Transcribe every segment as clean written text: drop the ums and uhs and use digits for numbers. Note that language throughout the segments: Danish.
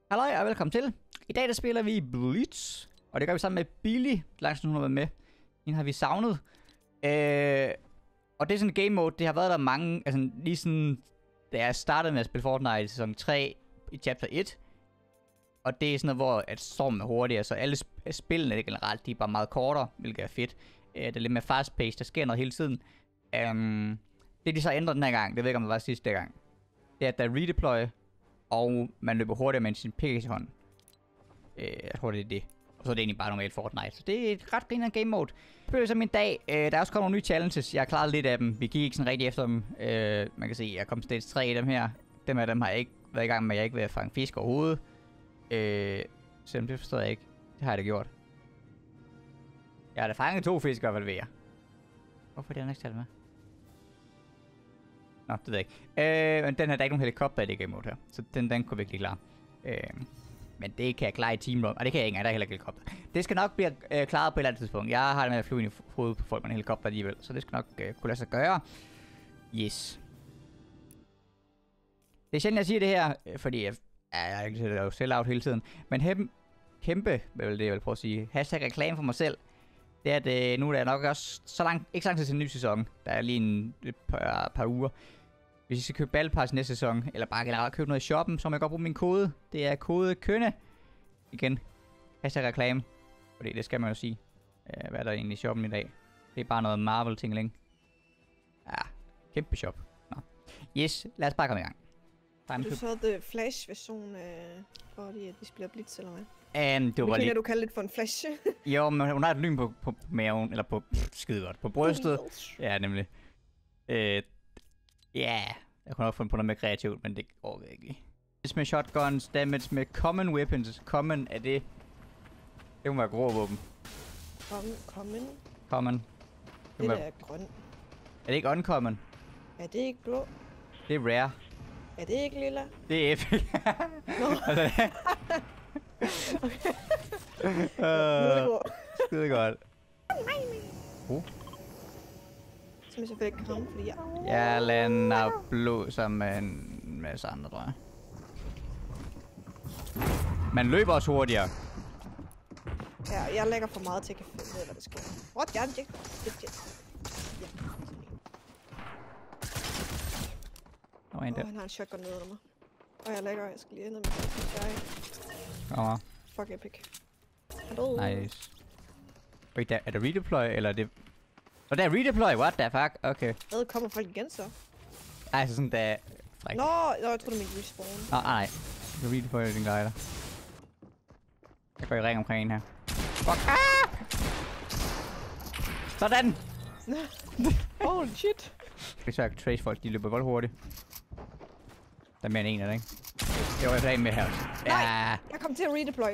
Halløj og velkommen til. I dag der spiller vi Blitz, og det gør vi sammen med Billy. Langt hun har været med. Hende har vi savnet. Og det er sådan en game mode, det har været der mange, altså lige sådan, da jeg startede med at spille Fortnite i sæson 3 i chapter 1. Og det er sådan noget, hvor at stormen er hurtigere, så alle spillene generelt, de er bare meget kortere, hvilket er fedt. Det er lidt mere fast paced, der sker noget hele tiden. Det de så ændret den her gang, det ved jeg ikke om det var sidste gang. Det er at der er redeploy, og man løber hurtigere med sin pickaxe i hånden. Jeg tror det er det. Og så er det egentlig bare normalt Fortnite. Så det er et ret griner game mode. Det bliver så min dag. Der er også kommet nogle nye challenges. Jeg har klaret lidt af dem. Vi gik ikke sådan rigtig efter dem. Man kan se, jeg kom stage 3 af dem her. Dem har jeg ikke været i gang med. Jeg er ikke ved at fange fisk overhovedet. Selvom det forstår jeg ikke. Det har jeg da gjort. Jeg har da fanget 2 fisk i hvert fald ved jer. Hvorfor er det ikke talt med? Nå, det ved jeg ikke. Men den her, der er ikke nogen helikopter i det game mode her. Så den kunne vi ikke klare. Men det kan jeg klare i Team Run. Og det kan jeg ikke engang, der er heller ikke helikopter. Det skal nok blive klaret på et eller andet tidspunkt. Jeg har det med at flyve ind i hovedet på folk med en helikopter alligevel. Så det skal nok kunne lade sig gøre. Yes. Det er sjældent, jeg siger det her, fordi jeg er jo sell-out hele tiden. Men kæmpe, hvad det jeg vil prøve at sige, hashtag reklame for mig selv. Det er, at nu er der nok også så langt, ikke så lang tid til en ny sæson. Der er lige et par uger. Hvis I skal købe Battle Pass næste sæson, eller bare generelt købe noget i shoppen, så må jeg godt bruge min kode. Det er kode KØNNE. Igen, hashtag reklame. Fordi det skal man jo sige. Hvad er der egentlig i shoppen i dag? Det er bare noget Marvel-tingling. Ja, kæmpe shop. Nå. Yes, lad os bare komme i gang. Du så The Flash-version fordi at de spiller Blitz, eller hvad? Det var lige... du kalder det for en flash. Jo, men hun har et lyn på maven, eller på... skide godt, på brystet. Ja, nemlig. Ja, jeg kunne nok finde på noget mere kreativt, men det går ikke. Med shotguns, damage med common weapons. Common er det... Det må være grå våben. Common. Det er grøn. Er det ikke uncommon? Er det ikke blå? Det er rare. Er det ikke lilla? Det er epic. Nå. Skide godt. Som jeg selvfølgelig ikke kan ramme, fordi jeg lander blå sammen med en masse andre, tror jeg. Man løber også hurtigere. Ja, jeg lægger for meget til at finde ud af, hvad der sker. What? Ja. Han har en shotgun nede under mig. Og jeg skal lige ind og kommer. Fuck epic. Nice. Wait, er der redeploy, eller er det... der er redeploy, what the fuck? Okay. Hvad, kommer folk igen så? Ej, så sådan der... Nå, jeg tror du mente respawn. Nej. Du redeploy din glider. Jeg går i ring omkring en her. Fuck! Sådan! Holy shit! Det er svært at trace folk, de løber vold hurtigt. Der er mere end en af det, ikke? Det var jeg en med her. Nej! Jeg kom til at redeploy.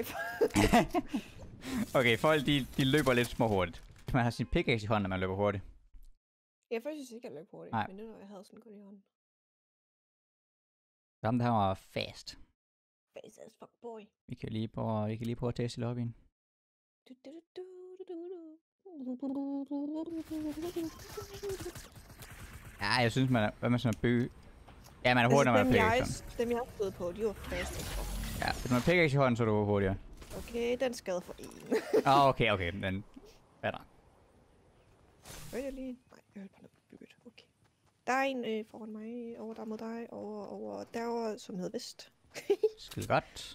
Okay, folk de løber lidt små hurtigt. Man har sin pickaxe i hånden, når man løber hurtigt. Jeg synes ikke, jeg løber hurtigt. Nej. Men det var, jeg havde sådan godt i hånden. Jamen, det her var fast. Fast as fuck boy. Vi kan lige prøve at teste i lobbyen. Ja, jeg synes, hvad man sådan at bygge... Ja, man er hurtig, når man har pickaxe. Dem jeg har stået på, de var fast as fuck. Ja, hvis man har pickaxe i hånden, så er du hurtigere. Okay, den skade for en. Okay, men... Hvad er der? Hørte jeg lige? Nej, jeg hørte på noget bygget. Okay. Der er en foran mig, over der mod dig, over derovre, som hedder Vest. Skide godt.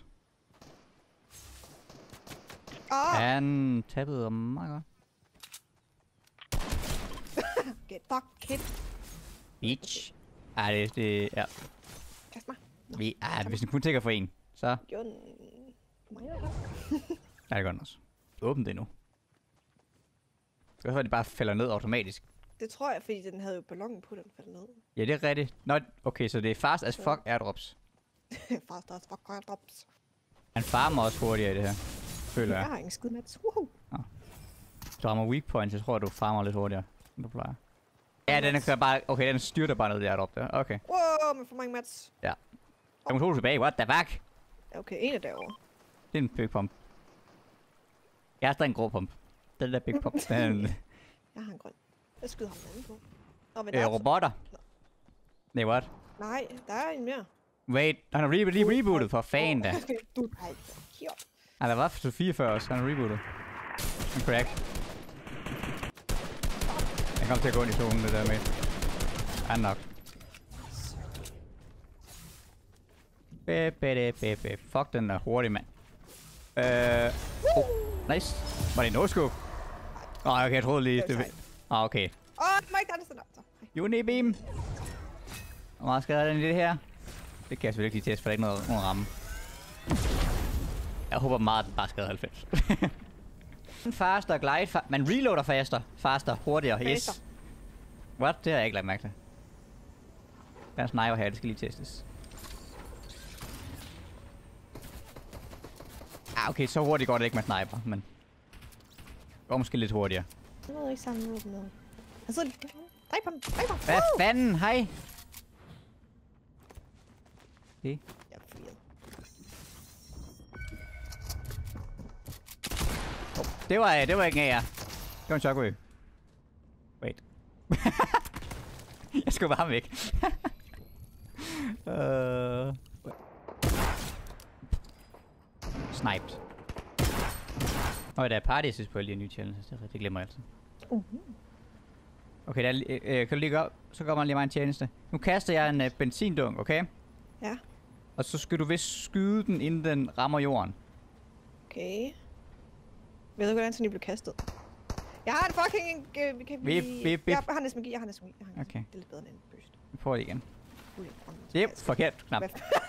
Han tappede meget godt. Get fucked, kid. Bitch. Ej, det ja. Kast mig. Hvis den kun tænker for en, så... Jo, mig eller Ja, det gør den også. Åbn det nu. Det kan også være, at det bare falder ned automatisk. Det tror jeg, fordi den havde jo ballonen på, den faldt ned. Ja, det er rigtigt. Nå, okay, så det er fast as fuck airdrops. Fast as fuck airdrops. Han farmer også hurtigere i det her. Føler jeg. Jeg har ingen skid mats. Woohoo. Du rammer weak points, jeg tror, du farmer lidt hurtigere, end du plejer. Ja, den er bare... Okay, den styrter bare ned det airdrop der. Okay. Wow, men for mange mats. Ja. Jeg må tro tilbage. What the fuck? Okay, en er derovre. Det er en big pump. Jeg har stadig en grå pump. Den der big pump. Jeg har en grøn. Jeg skyder ham anden på. Robotter? Nej, what? Nej, der er en mere. Wait, han har lige rebootet for fan da. Du har ikke gjort. Ej, der var 44 også. Han har rebootet. En crack. Han kom til at gå ind i zonen, det der med. Han nok. Fuck, den er hurtig, mand. Nice. Var det en no-scope? Okay, jeg troede lige... Det okay. My god, det er sådan. Unibeam. Hvor meget skader den i det her? Det kan jeg selvfølgelig ikke lige teste, for der er ikke nogen ramme. Jeg håber meget, at den bare skader 90. Faster, glide, man reloader faster, hurtigere, yes. What? Det har jeg ikke lagt mærke til. Der er en sniper her, det skal lige testes. Okay, så hurtigt går det ikke med sniper, men... Det går måske lidt hurtigere. Jeg ved ikke sammen med noget. Han sidder lige... Drej på den! Hvad fanden? Hej! Det. Jeg er forvirret. Det var ikke en AR. Det var en shockwave. Wait. Jeg skubber ham væk. Sniped. Og der er party assist på lige en ny challenge. Det glemmer jeg altid. Okay, kan du lige gå op? Så kommer lige mig en tjeneste. Nu kaster jeg en benzindunk, okay? Ja. Og så skal du vist skyde den, inden den rammer jorden. Okay. Ved du, hvordan sådan blev kastet? Jeg har en fucking... Jeg har næsten magi, Okay. Det er lidt bedre end en boost. Vi prøver det igen. Yep, forkert knap.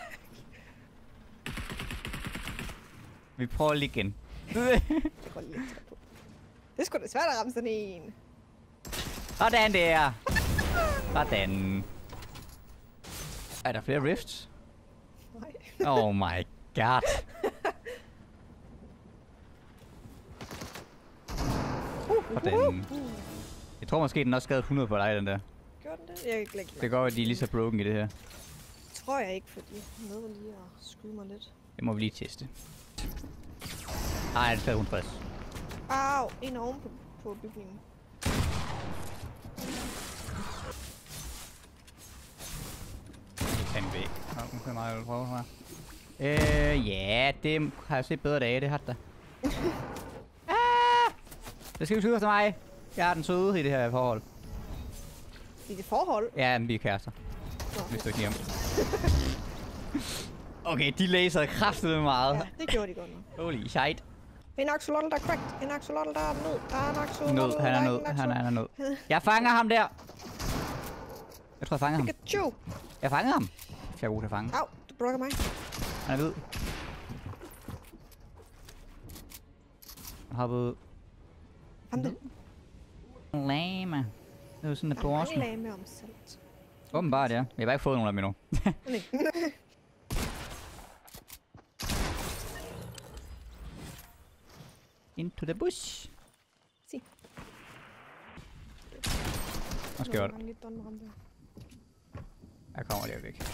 Vi prøver lige igen. Det går lidt på. Det er sgu da svært at ramme sådan en. Sådan der. Sådan. Er der flere rifts? Nej. Oh my god. Sådan. Jeg tror måske, den også skadede 100 på dig, den der. Gjorde den det? Jeg kan ikke lægge. Det går, at de er lige så broken i det her. Det tror jeg ikke, fordi jeg nåede lige at skyde mig lidt. Det må vi lige teste. Ej, det er 160. Au, en oven på bygningen. Det kan vi ikke. Nu kan jeg prøve her. Ja, det har jeg set bedre dage, det har det da. Det skal vi skyde efter mig. Jeg er den søde i det her forhold. I det forhold? Ja, vi er kærester. Hvis du ikke lige om. Okay, de læser kraftedeme meget. Ja, det gjorde de godt nok. Holy shit. En axolotl, der er cracked. En axolotl, der er nød. Der er en axolotl. Nød, han er nød. Han er nød. Jeg fanger ham der. Jeg tror, jeg fanger ham. Pikachu. Jeg fanger ham. Jeg er god til at fange. Au, du blokker mig. Han er hvid. Han hoppede ud. Ham det. Lame. Det er jo sådan, at Der er borsen. mange lame om salt. Åbenbart, ja. Jeg har bare ikke fået nogen af dem endnu. Into the bush. Se. Også gjort. Jeg kommer lige væk.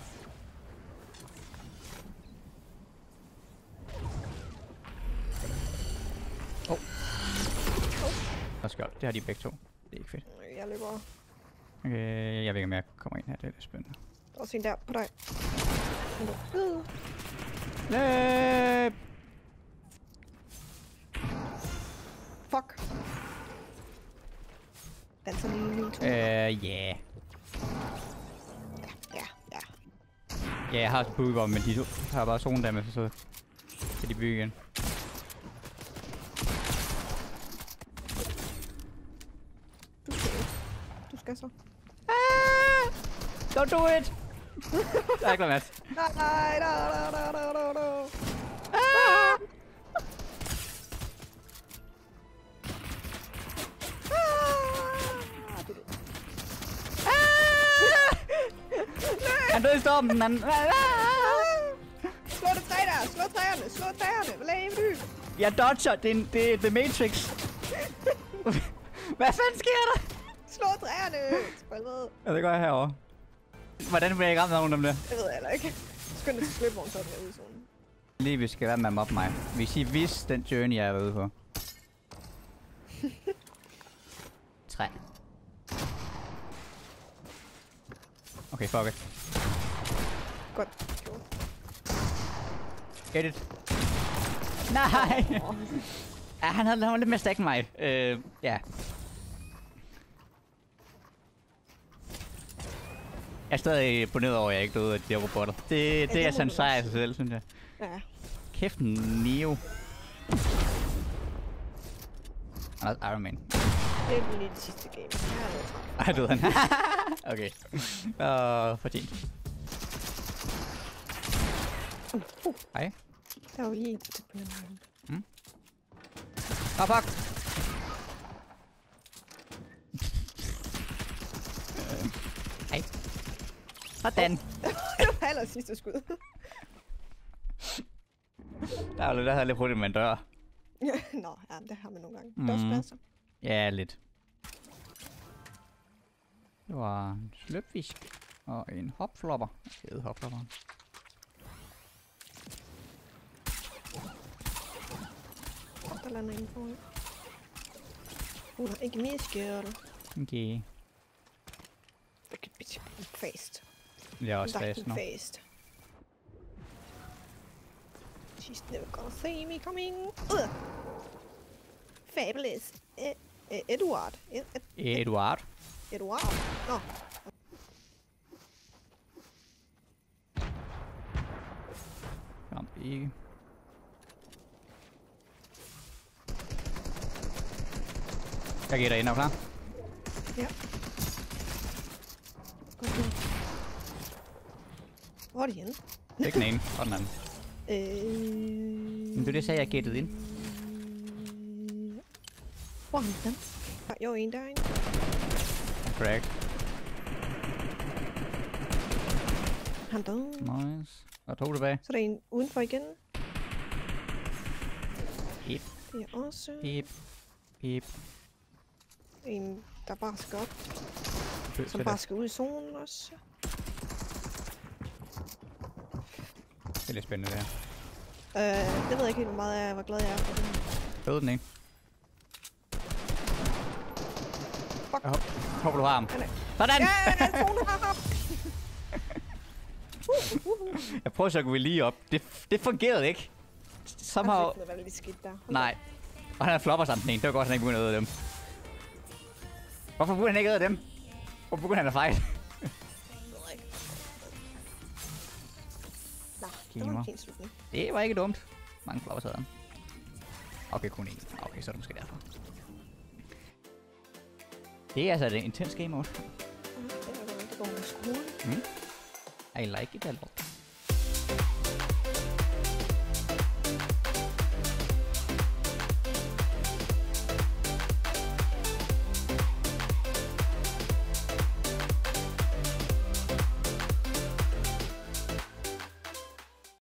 Også godt. Det har de begge to. Det er ikke fedt. Jeg løber. Okay, jeg ved ikke, om jeg kommer ind her. Det er lidt spændende. Der er også en der på dig. Løb! Fuck. Danser lige en lille tur. Ja. Ja. Ja, jeg har også boogie, men de har bare zone damage, så kan de bygge igen. Du skal så. Don't do it! Der er ikke noget mat. Nej. Han døde i stormen, han... Slå det træ der! Slå træerne! Hvad laver du? Jeg dodger, det er The Matrix. Hvad fanden sker der? Slå træerne! Spillet. Ja, det gør jeg herovre. Hvordan bliver jeg ikke ramt af nogen af dem der? Jeg ved heller ikke. Skynd dig til slipvogn, så er den her ude i zonen. Lige, vi skal være med at mobbe mig. Hvis I vidste den journey, jeg er ude på. Træ. Okay, fuck it. Godt gjort. Get it. Nej! Ja, han var lidt mere stack end mig. Ja. Jeg er stadig imponeret over, at jeg ikke døde af de robotter. Det er sådan en sejr i sig selv, synes jeg. Ja. Kæft, Neo. Iron Man. Det er lige det sidste game. Ej, døde han. Okay. Fortjent. Hej. Der var lige en til på den her. Fuck. Hej. Sådan. Det var aller sidste skud. Der havde lidt hurtigt med en dør. Nå, ja, det har man nogle gange. Dørspladser. Ja, lidt. Det var en sløbfisk og en hopflopper. Jeg ved hopflopperen. Der lander en foran. Hun har ikke mere skjorte. Okay. Det kan blive fast. Jeg er også fast nu. Fast. She's never gonna see me coming. Fabulous. Eduard. Eduard. Eduard. Nå. Kom ikke. Jeg giver dig ind, er du klar? Ja. Okay. Hvor er de henne? Det er ikke den ene, og den anden. Men det sagde jeg gættede ind. Hvor er han den? Jo, en derinde. Correct. Han døde. Nice. Og 2 tilbage. Så er der en udenfor igen. Pip. Det er også Pip. Pip. en, der bare skal op. Som bare skal ud i zonen også. Det er lidt spændende, det her. Det ved jeg ikke helt, hvor meget hvor glad jeg er for det her. Døde den ikke? Fuck. Jeg håber, du har ham. Sådan! Sådan! Ja, den zone har ham! Jeg prøver så at gå lige op. Det fungerede ikke. Somehow... Der er ikke noget skidt der. Okay. Nej. Og han er flopper sammen den ene. Det var godt, at han ikke begyndte at æde dem. Hvorfor begyndte han ikke at æde dem? Hvorfor begyndte han at fejle? Nå, det var en fin slutning. Det var ikke dumt. Mange floppers havde han. Okay, kun én. Okay, så er det måske derfor. Det er altså et intens game mode. Det går med skolen. I like it a lot.